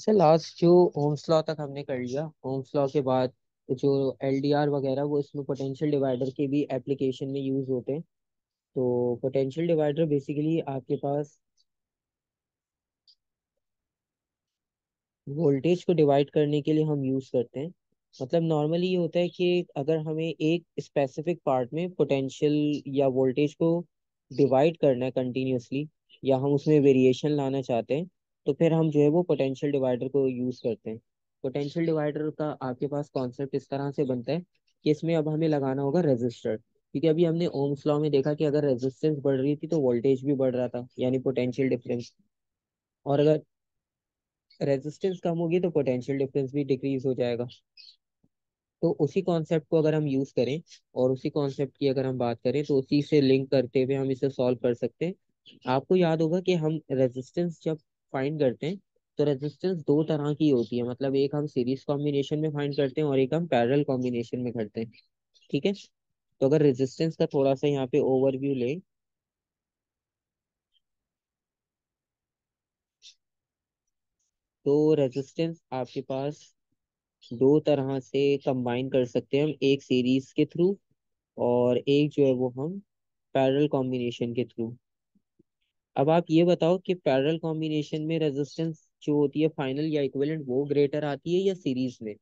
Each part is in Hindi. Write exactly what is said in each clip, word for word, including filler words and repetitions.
सर लास्ट जो ओम्स लॉ तक हमने कर लिया, ओम्स लॉ के बाद जो एलडीआर वगैरह वो इसमें पोटेंशियल डिवाइडर के भी एप्लीकेशन में यूज होते हैं। तो पोटेंशियल डिवाइडर बेसिकली आपके पास वोल्टेज को डिवाइड करने के लिए हम यूज करते हैं। मतलब नॉर्मली ये होता है कि अगर हमें एक स्पेसिफिक पार्ट में पोटेंशियल या वोल्टेज को डिवाइड करना है कंटिन्यूअसली, या हम उसमें वेरिएशन लाना चाहते हैं, तो फिर हम जो है वो पोटेंशियल डिवाइडर को यूज करते हैं। पोटेंशियल डिवाइडर का आपके पास कॉन्सेप्ट इस तरह से बनता है कि इसमें अब हमें लगाना होगा रेजिस्टर, क्योंकि अभी हमने ओम्स लॉ में देखा कि अगर रेजिस्टेंस बढ़ रही थी तो वोल्टेज भी बढ़ रहा था, यानी पोटेंशियल डिफरेंस। और अगर रेजिस्टेंस कम होगी तो पोटेंशियल डिफरेंस भी डिक्रीज हो जाएगा। तो उसी कॉन्सेप्ट को अगर हम यूज करें और उसी कॉन्सेप्ट की अगर हम बात करें तो उसी से लिंक करते हुए हम इसे सॉल्व कर सकते हैं। आपको याद होगा कि हम रेजिस्टेंस जब फाइंड करते हैं तो रेजिस्टेंस दो तरह की होती है, मतलब एक हम सीरीज कॉम्बिनेशन में फाइंड करते हैं और एक हम पैरेलल कॉम्बिनेशन में करते हैं। ठीक है। तो अगर रेजिस्टेंस का थोड़ा सा यहाँ पे ओवरव्यू ले, तो रेजिस्टेंस आपके पास दो तरह से कंबाइन कर सकते हैं हम, एक सीरीज के थ्रू और एक जो है वो हम पैरेलल कॉम्बिनेशन के थ्रू। अब आप ये बताओ कि पैरेलल कॉम्बिनेशन में रेजिस्टेंस जो होती है फाइनल या इक्विवेलेंट वो ग्रेटर आती है या सीरीज में?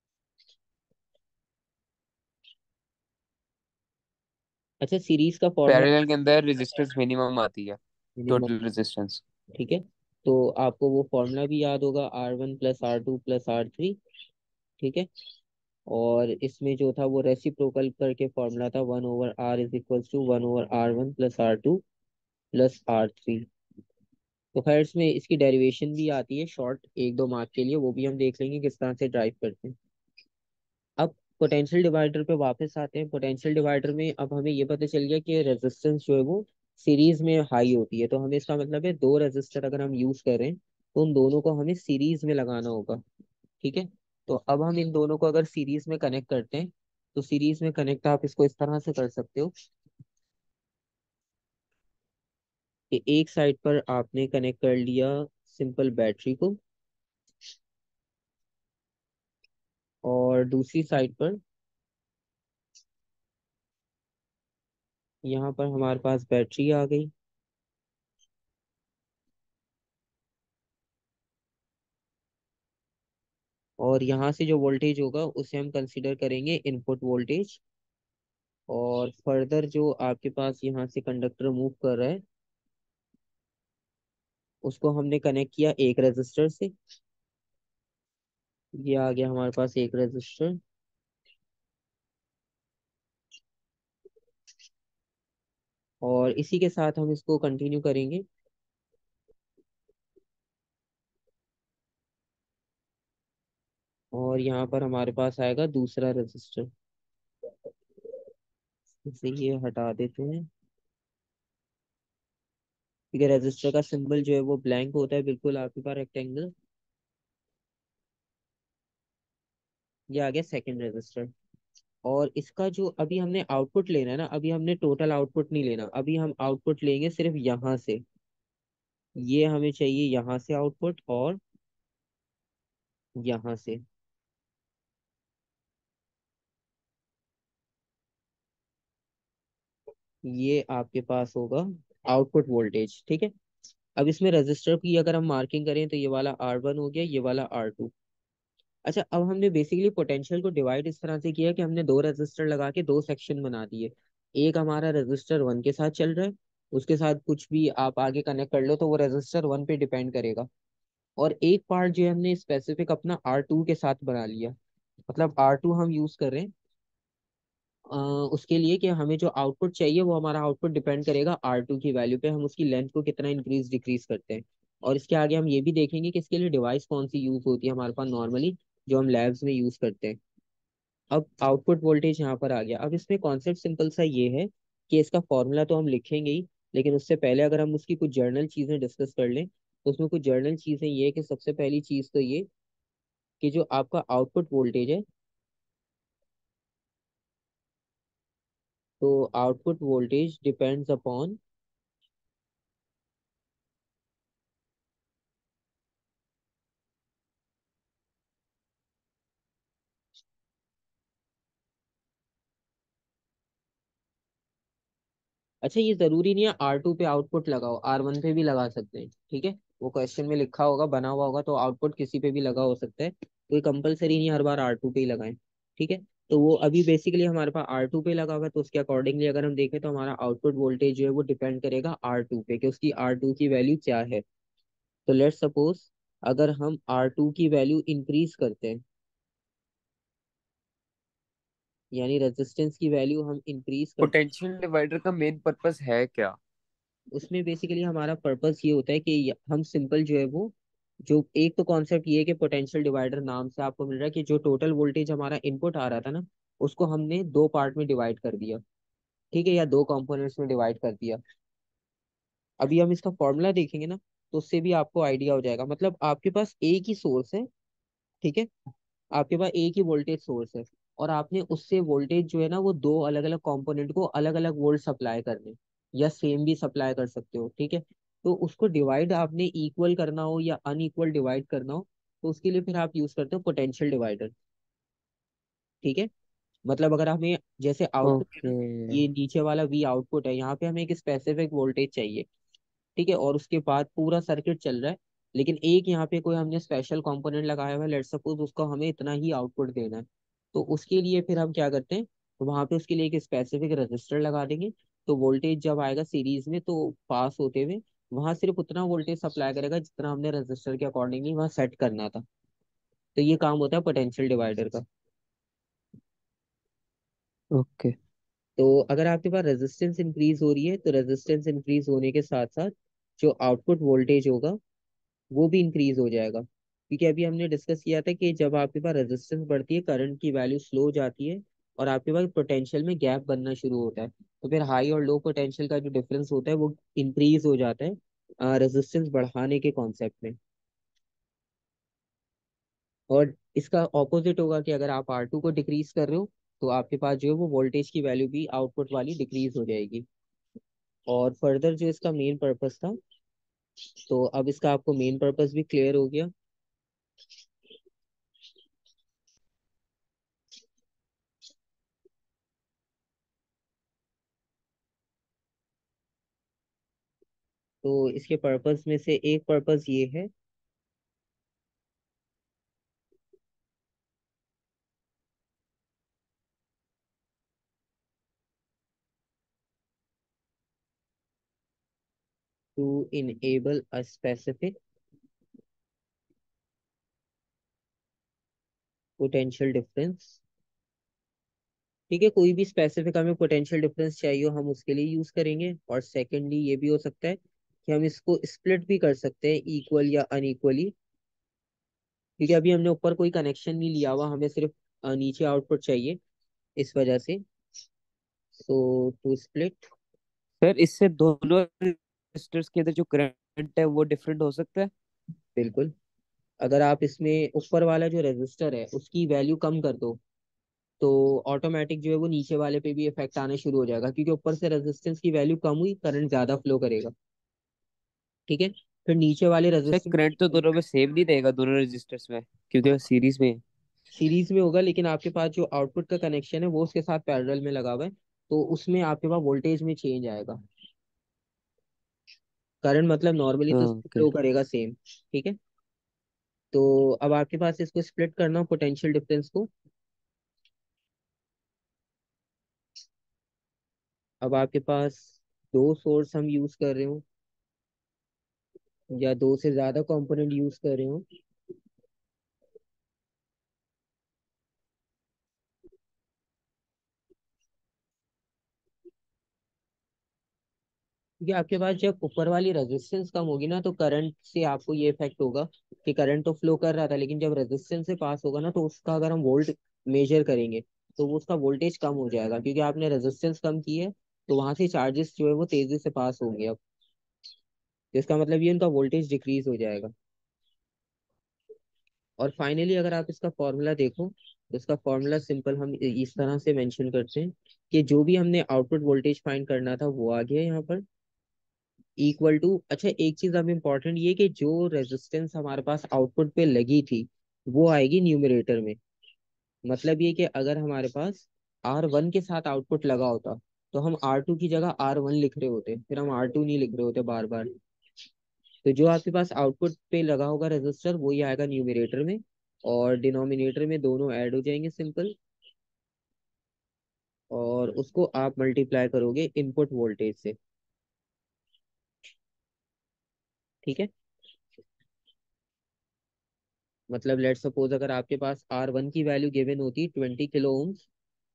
अच्छा, सीरीज का फॉर्मूला पैरेलल के अंदर रेजिस्टेंस मिनिमम आती है, मिनिमम। Total resistance. ठीक है। तो आपको वो फॉर्मूला भी याद होगा, R one plus R two plus R three. ठीक है। और इसमें जो था वो रेसिप्रोकल करके फॉर्मूला था, one over R is equal to one over R one plus R two plus R three. तो खैर इसमें इसकी डेरिवेशन भी आती है शॉर्ट एक दो मार्क के लिए, वो भी हम देख लेंगे किस तरह से ड्राइव करते हैं। अब पोटेंशियल डिवाइडर पे वापस आते हैं। पोटेंशियल डिवाइडर में अब हमें ये पता चल गया कि रेजिस्टेंस जो है वो सीरीज में हाई होती है, तो हमें इसका मतलब है दो रेजिस्टर अगर हम यूज करें तो उन दोनों को हमें सीरीज में लगाना होगा। ठीक है। तो अब हम इन दोनों को अगर सीरीज में कनेक्ट करते हैं तो सीरीज में कनेक्ट आप इसको इस तरह से कर सकते हो कि एक साइड पर आपने कनेक्ट कर लिया सिंपल बैटरी को, और दूसरी साइड पर यहाँ पर हमारे पास बैटरी आ गई। और यहाँ से जो वोल्टेज होगा उसे हम कंसीडर करेंगे इनपुट वोल्टेज। और फर्दर जो आपके पास यहाँ से कंडक्टर मूव कर रहा है उसको हमने कनेक्ट किया एक रेजिस्टर से। ये आ गया हमारे पास एक रेजिस्टर। और इसी के साथ हम इसको कंटिन्यू करेंगे। और यहाँ पर हमारे पास आएगा दूसरा रेजिस्टर। इसे ये हटा देते हैं। ठीक है, रेजिस्टर का सिंबल जो है वो ब्लैंक होता है बिल्कुल आपके पास रेक्टेंगल। ये आ गया सेकंड रेजिस्टर। और इसका जो अभी हमने आउटपुट लेना है ना, अभी हमने टोटल आउटपुट नहीं लेना, अभी हम आउटपुट लेंगे सिर्फ यहाँ से। ये हमें चाहिए यहाँ से आउटपुट और यहाँ से। ये आपके पास होगा आउटपुट वोल्टेज। ठीक है। अब इसमें रजिस्टर की अगर हम मार्किंग करें तो ये वाला आर वन हो गया, ये वाला आर टू। अच्छा, अब हमने बेसिकली पोटेंशियल को डिवाइड इस तरह से किया कि हमने दो रेजिस्टर लगा के दो सेक्शन बना दिए। एक हमारा रेजिस्टर वन के साथ चल रहा है, उसके साथ कुछ भी आप आगे कनेक्ट कर लो तो वो रेजिस्टर वन पे डिपेंड करेगा। और एक पार्ट जो है हमने स्पेसिफिक अपना आर टू के साथ बना लिया। मतलब आर टू हम यूज कर रहे हैं अ, उसके लिए कि हमें जो आउटपुट चाहिए वो हमारा आउटपुट डिपेंड करेगा आर टू की वैल्यू पे, हम उसकी लेंथ को कितना इंक्रीज डिक्रीज करते हैं। और इसके आगे हम ये भी देखेंगे कि इसके लिए डिवाइस कौन सी यूज होती है हमारे पास नॉर्मली, जो हम लैब्स में यूज करते हैं। अब आउटपुट वोल्टेज यहाँ पर आ गया। अब इसमें कॉन्सेप्ट सिंपल सा ये है कि इसका फॉर्मूला तो हम लिखेंगे ही, लेकिन उससे पहले अगर हम उसकी कुछ जर्नल चीजें डिस्कस कर लें तो उसमें कुछ जर्नल चीजें ये है कि सबसे पहली चीज तो ये कि जो आपका आउटपुट वोल्टेज है, तो आउटपुट वोल्टेज डिपेंड्स अपॉन अच्छा ये जरूरी नहीं है आर टू पे आउटपुट लगाओ, आर वन पे भी लगा सकते हैं, ठीक है। वो क्वेश्चन में लिखा होगा, बना हुआ होगा, तो आउटपुट किसी पे भी लगा हो सकता है, कोई कंपलसरी नहीं है हर बार आर टू पे ही लगाएं, ठीक है। तो वो अभी बेसिकली हमारे पास आर टू पे लगा हुआ है, तो उसके अकॉर्डिंगली अगर हम देखें तो हमारा आउटपुट वोल्टेज जो है वो डिपेंड करेगा आर टू पे, कि उसकी आर टू की वैल्यू क्या है। तो लेट्स सपोज अगर हम आर टू की वैल्यू इंक्रीज करते हैं, यानी रेजिस्टेंस की वैल्यू हम इंक्रीज करते हैं, पोटेंशियल डिवाइडर का मेन पर्पस है क्या? उसमें बेसिकली हमारा पर्पस ये होता है कि य- हम सिंपल जो है वो, जो एक तो कॉन्सेप्ट ये है कि पोटेंशियल डिवाइडर नाम से आपको मिल रहा है कि जो टोटल वोल्टेज हमारा इनपुट आ रहा था ना, उसको हमने दो पार्ट में डिवाइड कर दिया, ठीक है, या दो कंपोनेंट्स में डिवाइड कर दिया। अभी हम इसका फॉर्मूला देखेंगे ना, तो उससे भी आपको आइडिया हो जाएगा। मतलब आपके पास एक ही सोर्स है, ठीक है, आपके पास एक ही वोल्टेज सोर्स है, और आपने उससे वोल्टेज जो है ना वो दो अलग अलग कंपोनेंट को अलग अलग वोल्ट सप्लाई करने, या सेम भी सप्लाई कर सकते हो, ठीक है। तो उसको डिवाइड आपने इक्वल करना हो या अनइक्वल डिवाइड करना हो, तो उसके लिए फिर आप यूज करते हो पोटेंशियल डिवाइडर, ठीक है। मतलब अगर हमें जैसे आउटपुट है ओके। ना, ये नीचे वाला वी आउटपुट है, यहाँ पे हमें एक स्पेसिफिक वोल्टेज चाहिए, ठीक है, और उसके बाद पूरा सर्किट चल रहा है, लेकिन एक यहाँ पे कोई हमने स्पेशल कंपोनेंट लगाया हुआ है, लेट्स सपोज उसको हमें इतना ही आउटपुट देना है। तो उसके लिए फिर हम क्या करते हैं, तो वहां पे उसके लिए एक स्पेसिफिक रजिस्टर लगा देंगे। तो वोल्टेज जब आएगा सीरीज में तो पास होते हुए वहां सिर्फ उतना वोल्टेज सप्लाई करेगा जितना हमने रजिस्टर के अकॉर्डिंगली वहां सेट करना था। तो ये काम होता है पोटेंशियल डिवाइडर का। ओके। तो अगर आपके पास रेजिस्टेंस इंक्रीज हो रही है, तो रेजिस्टेंस इंक्रीज होने के साथ साथ जो आउटपुट वोल्टेज होगा वो भी इंक्रीज हो जाएगा, क्योंकि अभी हमने डिस्कस किया था कि जब आपके पास रेजिस्टेंस बढ़ती है करंट की वैल्यू स्लो हो जाती है, और आपके पास पोटेंशियल में गैप बनना शुरू होता है, तो फिर हाई और लो पोटेंशियल का जो डिफरेंस होता है वो इंक्रीज हो जाता है रेजिस्टेंस बढ़ाने के कॉन्सेप्ट में। और इसका ऑपोजिट होगा कि अगर आप आर टू को डिक्रीज कर रहे हो, तो आपके पास जो है वो वोल्टेज की वैल्यू भी आउटपुट वाली डिक्रीज हो जाएगी। और फर्दर जो इसका मेन पर्पस था, तो अब इसका आपको मेन पर्पस भी क्लियर हो गया। तो इसके पर्पस में से एक पर्पस ये है to enable a specific potential difference, ठीक है, कोई भी स्पेसिफिक हमें पोटेंशियल डिफरेंस चाहिए हो हम उसके लिए यूज करेंगे। और सेकेंडली ये भी हो सकता है कि हम इसको स्प्लिट भी कर सकते हैं इक्वल या अनइक्वली, क्योंकि अभी हमने ऊपर कोई कनेक्शन नहीं लिया हुआ, हमें सिर्फ अ, नीचे आउटपुट चाहिए, इस वजह से। सो टू स्प्लिट, सर इससे दोनों रजिस्टर्स के अंदर जो करंट है वो डिफरेंट हो सकता है? बिल्कुल। अगर आप इसमें ऊपर वाला जो रेजिस्टर है उसकी वैल्यू कम कर दो, तो ऑटोमेटिक जो है वो नीचे वाले पे भी इफेक्ट आने शुरू हो जाएगा, क्योंकि ऊपर से रेजिस्टेंस की वैल्यू कम हुई, करंट ज्यादा फ्लो करेगा, ठीक है। फिर नीचे वाले सर रेजिस्टेंस करंट तो दोनों में सेम नहीं देगा, दोनों रजिस्टर्स में, क्योंकि वो सीरीज में है। सीरीज में होगा, लेकिन आपके पास जो आउटपुट का कनेक्शन है वो उसके साथ पैरेलल में लगा हुआ है, तो उसमें आपके पास वोल्टेज में चेंज आएगा। करंट मतलब नॉर्मली तो ओके। फ्लो करेगा सेम, ठीक है। तो अब आपके पास इसको स्प्लिट करना हो पोटेंशियल डिफरेंस को, अब आपके पास दो सोर्स हम यूज कर रहे हो या दो से ज्यादा कंपोनेंट यूज कर रहे हो, क्योंकि आपके पास जब ऊपर वाली रेजिस्टेंस कम होगी ना, तो करंट से आपको ये इफेक्ट होगा कि करंट तो फ्लो कर रहा था, लेकिन जब रेजिस्टेंस से पास होगा ना, तो उसका अगर हम वोल्ट मेजर करेंगे तो वो उसका वोल्टेज कम हो जाएगा, क्योंकि आपने रेजिस्टेंस कम की है, तो वहां से चार्जेस जो है वो तेजी से पास होंगे अब। तो इसका मतलब ये उनका वोल्टेज डिक्रीज हो जाएगा। और फाइनली अगर आप इसका फॉर्मूला देखो, तो इसका फॉर्मूला सिंपल हम इ- इस तरह से मेंशन करते हैं कि जो भी हमने आउटपुट वोल्टेज फाइंड करना था वो आ गया यहाँ पर, इक्वल टू, अच्छा एक चीज अब इम्पोर्टेंट ये कि जो रेजिस्टेंस हमारे पास आउटपुट पे लगी थी वो आएगी न्यूमरेटर में। मतलब ये कि अगर हमारे पास आर वन के साथ आउटपुट लगा होता, तो हम आर टू की जगह आर वन लिख रहे होते, फिर हम आर टू नहीं लिख रहे होते बार बार। तो जो आपके पास आउटपुट पे लगा होगा रजिस्टर वही आएगा न्यूमरेटर में, और डिनोमिनेटर में दोनों ऐड हो जाएंगे सिंपल, और उसको आप मल्टीप्लाई करोगे इनपुट वोल्टेज से। ठीक है। मतलब लेट सपोज अगर आपके पास आर वन की वैल्यू गिवन होती ट्वेंटी किलो ओम्स,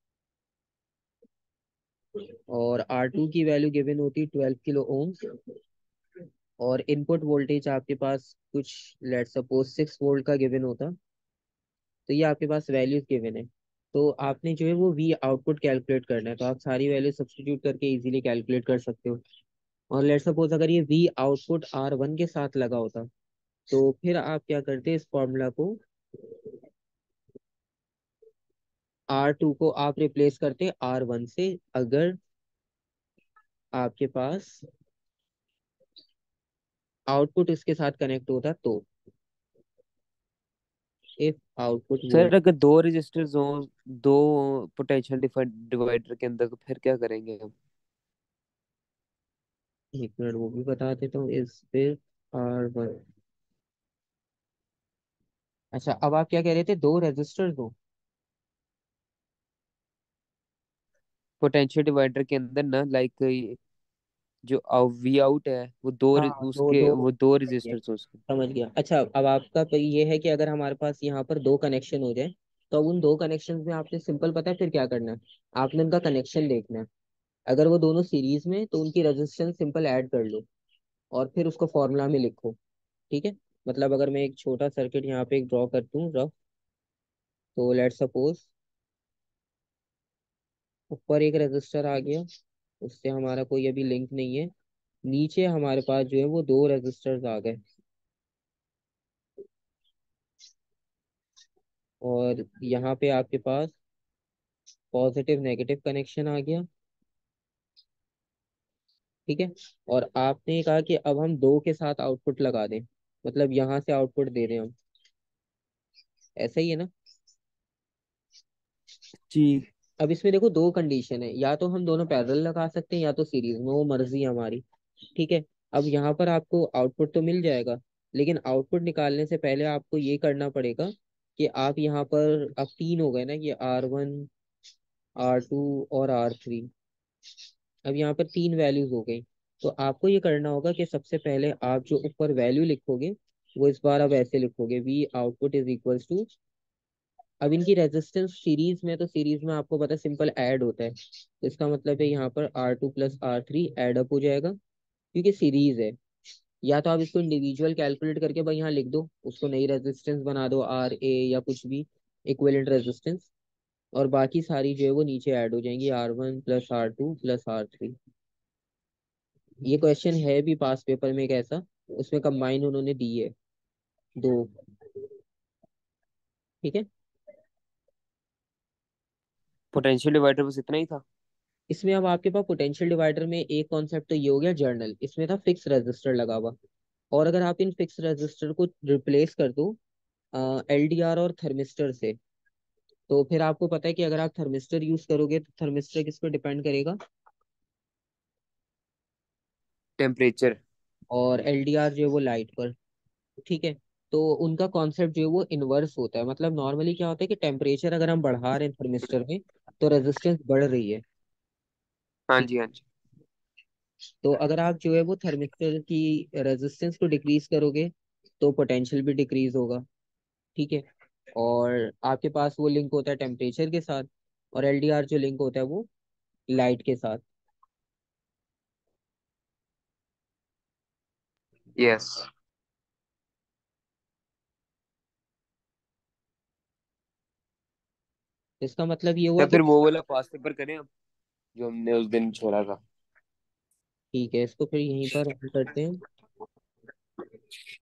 और आर टू की वैल्यू गिवन होती ट्वेल्व किलो ओम्स, और इनपुट वोल्टेज आपके पास कुछ लेट सपोज सिक्स वोल्ट का गिवन होता, तो ये आपके पास वैल्यूज गिवन है। तो आपने जो है वो वी आउटपुट कैलकुलेट करना है, तो आप सारी वैल्यू सब्स्टिट्यूट करके इजीली कैलकुलेट कर सकते हो। और लेट सपोज अगर ये वी आउटपुट आर वन के साथ लगा होता, तो फिर आप क्या करते इस फॉर्मूला को, आर टू को आप रिप्लेस करते आर वन से, अगर आपके पास आउटपुट इसके साथ कनेक्ट होता तो, इफ आउटपुट सर वोल्ट। अगर दो रजिस्टर्स हो, दो पोटेंशियल डिवाइडर के अंदर, तो फिर क्या करेंगे हम? एक मिनट वो भी बता देता हूँ, इस फिर आर वन। अच्छा, अब आप क्या कह रहे थे, दो रेजिस्टर्स हो। पोटेंशियल डिवाइडर के अंदर ना, लाइक जो वी आउट है वो दो हाँ re- दो उसके दो वो दो समझ गया, रजिस्टर्स उसके। समझ गया। अच्छा, अब आपका तो ये है कि अगर हमारे पास यहाँ पर दो कनेक्शन हो जाए, तो अब उन दो कनेक्शन में आपने सिंपल पता है फिर क्या करना है, आपने उनका कनेक्शन देखना है। अगर वो दोनों सीरीज में तो उनकी रेजिस्टेंस सिंपल ऐड कर लो, और फिर उसको फॉर्मूला में लिखो। ठीक है। मतलब अगर मैं एक छोटा सर्किट यहाँ पे एक ड्रॉ करता हूँ रफ, तो लेट सपोज ऊपर एक रेजिस्टर आ गया, उससे हमारा कोई अभी लिंक नहीं है। नीचे हमारे पास जो है वो दो रेजिस्टर्स आ गए, और यहाँ पे आपके पास पॉजिटिव नेगेटिव कनेक्शन आ गया। ठीक है। और आपने कहा कि अब हम दो के साथ आउटपुट लगा दें, मतलब यहाँ से आउटपुट दे दें हम, ऐसा ही है ना। जी। अब इसमें देखो दो कंडीशन है, या तो हम दोनों पैरेलल लगा सकते हैं या तो सीरीज में, वो मर्जी है हमारी। ठीक है। अब यहाँ पर आपको आउटपुट तो मिल जाएगा, लेकिन आउटपुट निकालने से पहले आपको ये करना पड़ेगा कि आप यहाँ पर, अब तीन हो गए ना, ये आर वन, आर टू और आर थ्री। अब यहाँ पर तीन वैल्यूज हो गई, तो आपको ये करना होगा कि सबसे पहले आप जो ऊपर वैल्यू लिखोगे वो इस बार अब ऐसे लिखोगे, V output is equals to, अब इनकी रेजिस्टेंस सीरीज में, तो सीरीज में आपको पता है सिंपल ऐड होता है, तो इसका मतलब है यहाँ पर R two plus R three add up हो जाएगा, क्योंकि सीरीज है। या तो आप इसको इंडिविजुअल कैलकुलेट करके भाई यहाँ लिख दो, उसको नई रेजिस्टेंस बना दो आर ए या कुछ भी इक्विवेलेंट रेजिस्टेंस, और बाकी सारी जो है वो नीचे ऐड हो जाएंगी, R one plus R two plus R three. ये क्वेश्चन है भी पास पेपर में एक ऐसा, उसमें कंबाइन उन्होंने दी है दो। ठीक है। पोटेंशियल डिवाइडर बस इतना ही था? इसमें अब आपके पास पोटेंशियल डिवाइडर में एक कॉन्सेप्ट तो ये हो गया जर्नल, इसमें था फिक्स रेजिस्टर लगा हुआ। और अगर आप इन फिक्स रेजिस्टर को रिप्लेस कर दो एलडीआर और थर्मिस्टर से, तो फिर आपको पता है कि अगर आप थर्मिस्टर यूज करोगे तो थर्मिस्टर किस पर डिपेंड करेगा, टेम्परेचर। और एलडीआर जो है वो लाइट पर। ठीक है। तो उनका कॉन्सेप्ट जो है वो इनवर्स होता है, मतलब नॉर्मली क्या होता है कि टेम्परेचर अगर हम बढ़ा रहे हैं थर्मिस्टर में, तो रेजिस्टेंस बढ़ रही है। हाँ ठीक। जी, हाँ जी। तो अगर आप जो है वो थर्मिस्टर की रेजिस्टेंस को डिक्रीज करोगे, तो पोटेंशियल भी डिक्रीज होगा। ठीक है। और आपके पास वो लिंक होता है टेम्परेचर के साथ, और एलडीआर जो लिंक होता है वो लाइट के साथ। यस। इसका मतलब ये हुआ या कि, फिर वो वाला पास पेपर करें हम, जो हमने उस दिन छोड़ा था? ठीक है इसको फिर यहीं पर end करते हैं।